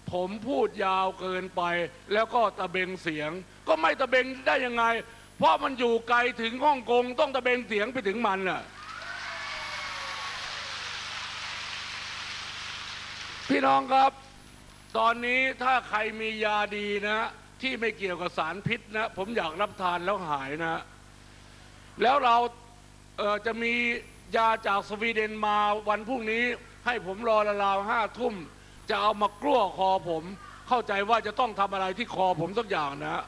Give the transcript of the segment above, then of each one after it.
ผมพูดยาวเกินไปแล้วก็ตะเบงเสียงก็ไม่ตะเบงได้ยังไงเพราะมันอยู่ไกลถึงฮ่องกงต้องตะเบงเสียงไปถึงมันน่ะพี่น้องครับตอนนี้ถ้าใครมียาดีนะที่ไม่เกี่ยวกับสารพิษนะผมอยากรับทานแล้วหายนะแล้วเราจะมียาจากสวีเดนมาวันพรุ่งนี้ให้ผมรอราว5 ทุ่มจะเอามากล้วคอผมเข้าใจว่าจะต้องทำอะไรที่คอผมสักอย่างนะ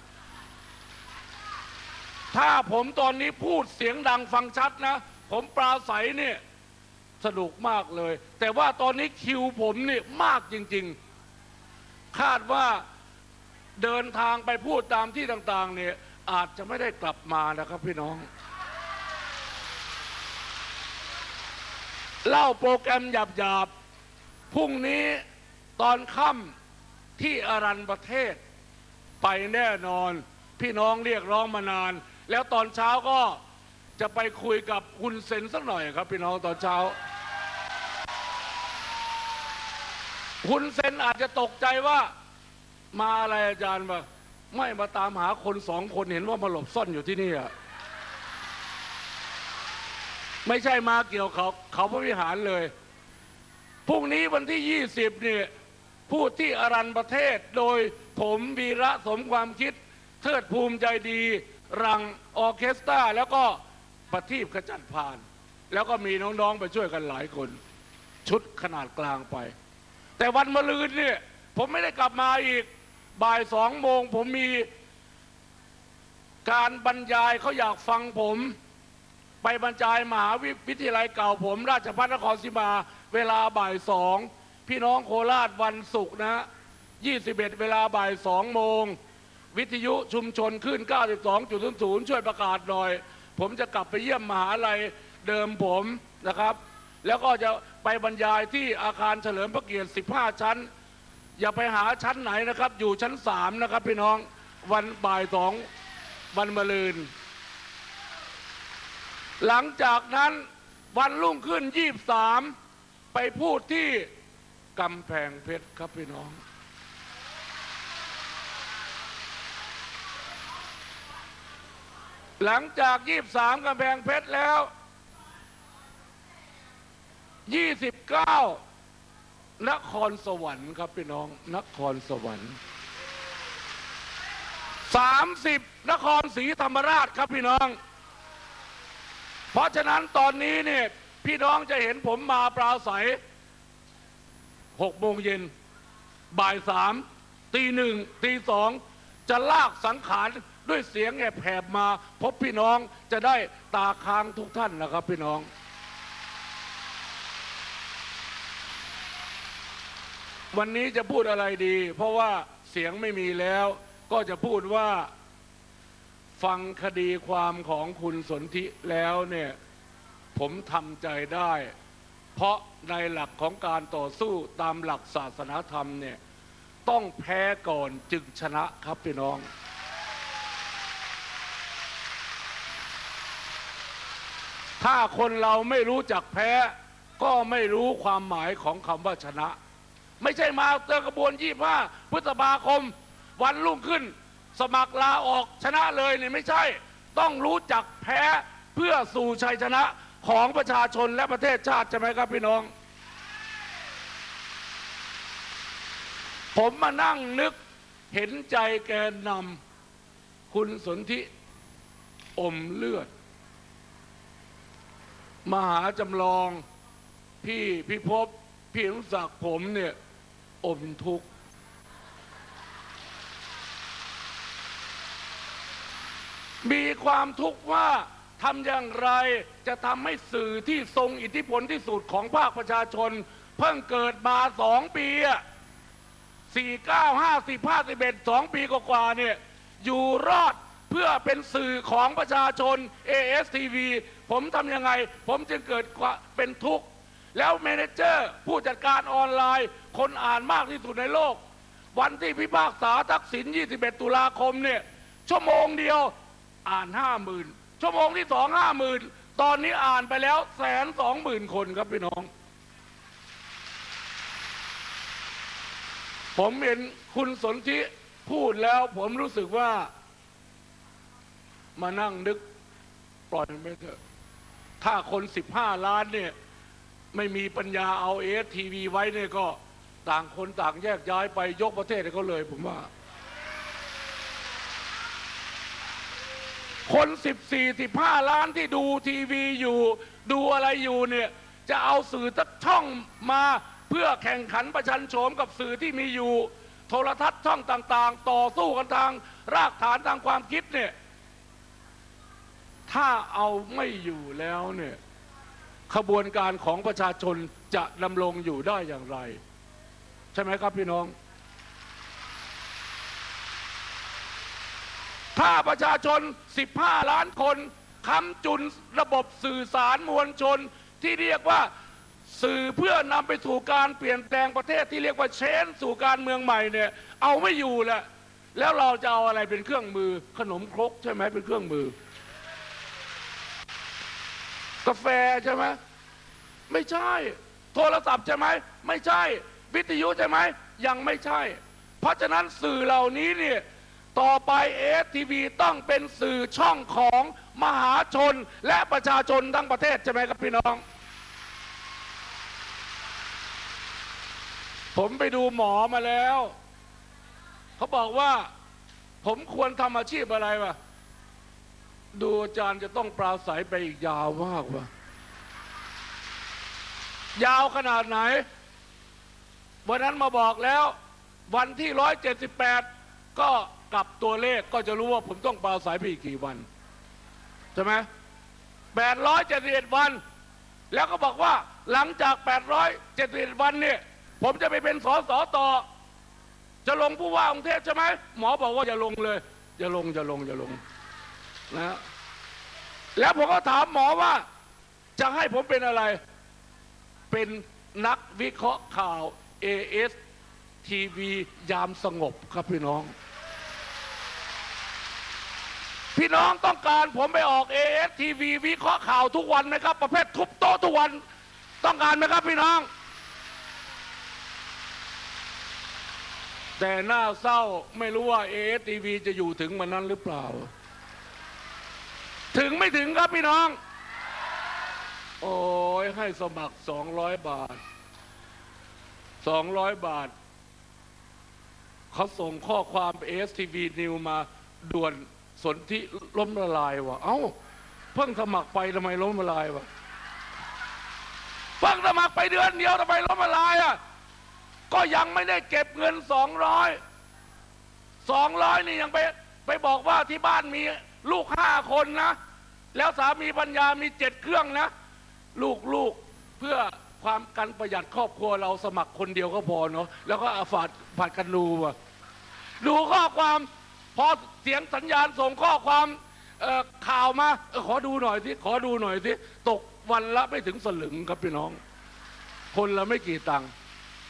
ถ้าผมตอนนี้พูดเสียงดังฟังชัดนะผมปราศัยเนี่ยสนุกมากเลยแต่ว่าตอนนี้คิวผมนี่มากจริงๆคาดว่าเดินทางไปพูดตามที่ต่างๆเนี่ยอาจจะไม่ได้กลับมานะครับพี่น้องเล่าโปรแกรมหยาบๆพรุ่งนี้ตอนค่ำที่อรัญญประเทศไปแน่นอนพี่น้องเรียกร้องมานานแล้วตอนเช้าก็จะไปคุยกับคุณเซนสักหน่อยครับพี่น้องตอนเช้าคุณเซนอาจจะตกใจว่ามาอะไรอาจารย์มาไม่มาตามหาคน2 คนเห็นว่ามาหลบซ่อนอยู่ที่นี่อะไม่ใช่มาเกี่ยวเขาพระวิหารเลยพรุ่งนี้วันที่20เนี่ยพูดที่อรัญญประเทศโดยผมวีระสมความคิดเทิดภูมิใจดีรังออร์เคสตราแล้วก็ประทีปขจัดพานแล้วก็มีน้องๆไปช่วยกันหลายคนชุดขนาดกลางไปแต่วันมะรืนเนี่ยผมไม่ได้กลับมาอีกบ่าย 2 โมงผมมีการบรรยายเขาอยากฟังผมไปบรรยายมหาวิทยาลัยเก่าผมราชภัฏนครศรีมาเวลาบ่าย 2พี่น้องโคราชวันศุกร์นะ21เวลาบ่าย 2 โมงวิทยุชุมชนขึ้น 92.00 ช่วยประกาศหน่อยผมจะกลับไปเยี่ยมมหาลัยเดิมผมนะครับแล้วก็จะไปบรรยายที่อาคารเฉลิมพระเกียรติ15 ชั้นอย่าไปหาชั้นไหนนะครับอยู่ชั้น3นะครับพี่น้องวันบ่าย 2วันมะรืนหลังจากนั้นวันรุ่งขึ้น23ไปพูดที่กำแพงเพชรครับพี่น้องหลังจาก23กำแพงเพชรแล้ว29นครสวรรค์ครับพี่น้องนครสวรรค์30นครศรีธรรมราชครับพี่น้องเพราะฉะนั้นตอนนี้เนี่ยพี่น้องจะเห็นผมมาปราศัย6 โมงเย็นบ่าย 3 ตี 1 ตี 2จะลากสังขารด้วยเสียงแผบมาพบพี่น้องจะได้ตาค้างทุกท่านนะครับพี่น้องวันนี้จะพูดอะไรดีเพราะว่าเสียงไม่มีแล้วก็จะพูดว่าฟังคดีความของคุณสนธิแล้วเนี่ยผมทำใจได้เพราะในหลักของการต่อสู้ตามหลักศาสนาธรรมเนี่ยต้องแพ้ก่อนจึงชนะครับพี่น้องถ้าคนเราไม่รู้จักแพ้ก็ไม่รู้ความหมายของคำว่าชนะไม่ใช่มาเจอกระบวน25 พฤษภาคมวันรุ่งขึ้นสมัครลาออกชนะเลยเนี่ยไม่ใช่ต้องรู้จักแพ้เพื่อสู่ชัยชนะของประชาชนและประเทศชาติใช่ไหมครับพี่น้องผมมานั่งนึกเห็นใจแกนนำคุณสนธิอมเลือดมหาจำลองพี่พิภพพี่อนุศักดิ์ผมเนี่ยอมทุกข์มีความทุกข์ว่าทำอย่างไรจะทำให้สื่อที่ทรงอิทธิพลที่สุดของภาคประชาชนเพิ่งเกิดมา2 ปี49 50 51 2 ปีกว่าเนี่ยอยู่รอดเพื่อเป็นสื่อของประชาชน ASTV ผมทำยังไงผมจึงเกิดเป็นทุกข์แล้วเมเนเจอร์ผู้จัดการออนไลน์คนอ่านมากที่สุดในโลกวันที่พิพากษาทักษิณ21 ตุลาคมเนี่ยชั่วโมงเดียวอ่าน 50,000 ชั่วโมงที่ 2 50,000 ตอนนี้อ่านไปแล้ว120,000 คนครับพี่น้องผมเห็นคุณสนธิพูดแล้วผมรู้สึกว่ามานั่งนึกปล่อยมันไปเถอะถ้าคน15 ล้านเนี่ยไม่มีปัญญาเอาASTVไว้เนี่ยก็ต่างคนต่างแยกย้ายไปยกประเทศให้เขาเลยผมว่าคน14-15 ล้านที่ดูทีวีอยู่ดูอะไรอยู่เนี่ยจะเอาสื่อตัดช่องมาเพื่อแข่งขันประชันโฉมกับสื่อที่มีอยู่โทรทัศน์ช่องต่างๆต่อสู้กันทางรากฐานทางความคิดเนี่ยถ้าเอาไม่อยู่แล้วเนี่ยขบวนการของประชาชนจะดำรงอยู่ได้อย่างไรใช่ไหมครับพี่น้องถ้าประชาชน15 ล้านคนค้ำจุนระบบสื่อสารมวลชนที่เรียกว่าสื่อเพื่อนำไปสู่การเปลี่ยนแปลงประเทศที่เรียกว่าเชนสู่การเมืองใหม่เนี่ยเอาไม่อยู่แหละแล้วเราจะเอาอะไรเป็นเครื่องมือขนมครกใช่ไหมเป็นเครื่องมือกาแฟใช่ไหมไม่ใช่โทรศัพท์ใช่ไหมไม่ใช่วิทยุใช่ไหมยังไม่ใช่เพราะฉะนั้นสื่อเหล่านี้เนี่ยต่อไปASTVต้องเป็นสื่อช่องของมหาชนและประชาชนทั้งประเทศใช่ไหมครับพี่น้องผมไปดูหมอมาแล้วเขาบอกว่าผมควรทำอาชีพอะไรวะดูอาจารย์จะต้องปราศัยไปอีกยาวมากวะยาวขนาดไหนวันนั้นมาบอกแล้ววันที่178ก็กลับตัวเลขก็จะรู้ว่าผมต้องปราศัยไปอีกกี่วันใช่ไหม871 วันแล้วก็บอกว่าหลังจาก871 วันเนี่ยผมจะไปเป็นสสต่อจะลงผู้ว่ากรุงเทพใช่ไหมหมอบอกว่าอย่าลงเลยอย่าลงนะแล้วผมก็ถามหมอว่าจะให้ผมเป็นอะไรเป็นนักวิเคราะห์ข่าว ASTV ยามสงบครับพี่น้องต้องการผมไปออก ASTV วิเคราะห์ข่าวทุกวันไหมครับประเภททุบโต๊ะทุกวันต้องการไหมครับพี่น้องแต่น่าเศร้าไม่รู้ว่า ASTV จะอยู่ถึงวันนั้นหรือเปล่าถึงไม่ถึงครับพี่น้องโอ้ยให้สมัคร200 บาท200 บาทเขาส่งข้อความ ASTV News มาด่วนสนธิล้มละลายวะเอ้าเพิ่งสมัครไปทำไมล้มละลายวะเพิ่งสมัครไปเดือนเดียวทำไมล้มละลายอ่ะก็ยังไม่ได้เก็บเงิน200นี่ยังไปบอกว่าที่บ้านมีลูก5 คนนะแล้วสามีปัญญามี7 เครื่องนะลูกเพื่อความกันประหยัดครอบครัวเราสมัครคนเดียวก็พอเนาะแล้วก็ผัดกันดูข้อความพอเสียงสัญญาณส่งข้อความข่าวมาขอดูหน่อยสิตกวันละไม่ถึงสลึงครับพี่น้องคนละไม่กี่ตังค์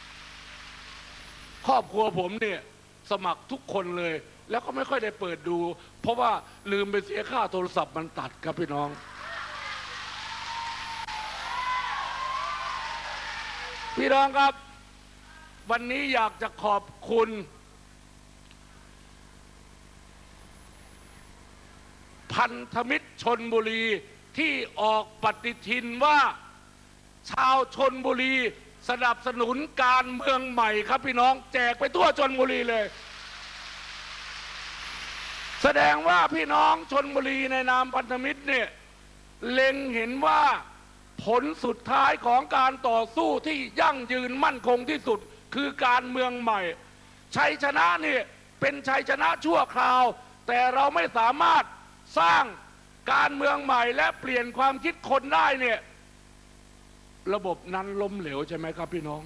ครอบครัวผมเนี่ยสมัครทุกคนเลยแล้วก็ไม่ค่อยได้เปิดดูเพราะว่าลืมไปเสียค่าโทรศัพท์มันตัดครับพี่น้องครับวันนี้อยากจะขอบคุณพันธมิตรชลบุรีที่ออกปฏิทินว่าชาวชลบุรีสนับสนุนการเมืองใหม่ครับพี่น้องแจกไปทั่วชลบุรีเลยแสดงว่าพี่น้องชลบุรีในนามพันธมิตรเนี่ยเล็งเห็นว่าผลสุดท้ายของการต่อสู้ที่ยั่งยืนมั่นคงที่สุดคือการเมืองใหม่ชัยชนะเนี่ยเป็นชัยชนะชั่วคราวแต่เราไม่สามารถสร้างการเมืองใหม่และเปลี่ยนความคิดคนได้เนี่ยระบบนั้นล้มเหลวใช่ไหมครับพี่น้อง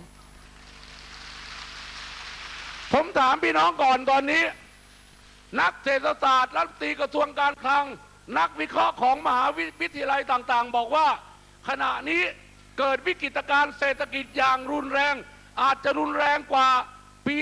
ผมถามพี่น้องก่อนตอนนี้นักเศรษฐศาสตร์รัฐมนตรีกระทรวงการคลังนักวิเคราะห์ของมหาวิทยาลัยต่างๆบอกว่าขณะนี้เกิดวิกฤตการณ์เศรษฐกิจอย่างรุนแรงอาจจะรุนแรงกว่าปี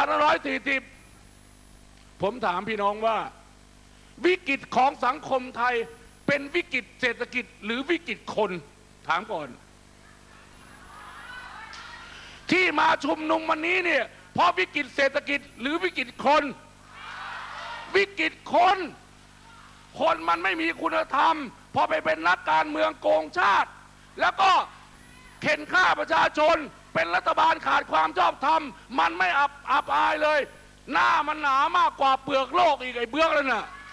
2540ผมถามพี่น้องว่าวิกฤตของสังคมไทยเป็นวิกฤตเศรษฐกิจหรือวิกฤตคนถามก่อนที่มาชุมนุมวันนี้เนี่ยเพราะวิกฤตเศรษฐกิจหรือวิกฤตคน วิกฤตคน คนมันไม่มีคุณธรรมพอไปเป็นนักการเมืองโกงชาติ แล้วก็เข็นฆ่าประชาชนเป็นรัฐบาลขาดความชอบธรรมมันไม่อับอายเลย หน้ามันหนามากกว่าเปลือกโลกอีกไอ้เบื้องแล้วน่ะ